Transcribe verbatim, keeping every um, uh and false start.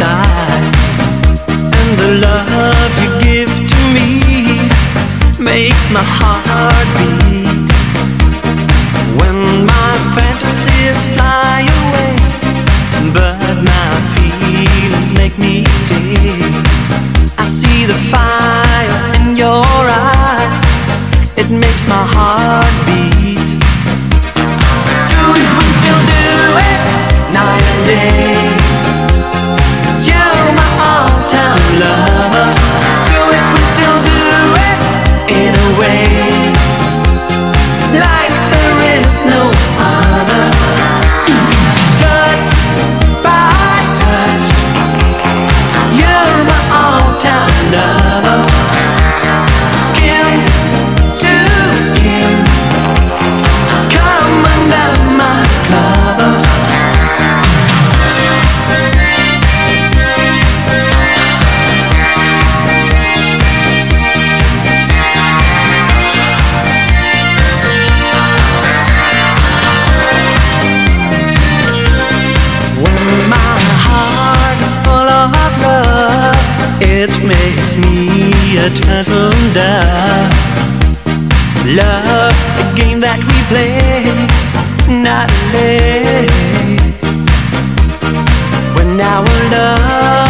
inside, and the love you give to me makes my heart beat. When my fantasies fly away, but my feelings make me stay, I see the fire in your eyes, it makes my heart beat. Do it, we still do it, night and day. You're my all-time lover. Do it, we still do it, in a way, like there is no other. Touch by touch, you're my all-time lover. Skin to skin, come under my cover. When my heart is full of love, it makes me a turtle dove. Love's the game that we play nightly. When our love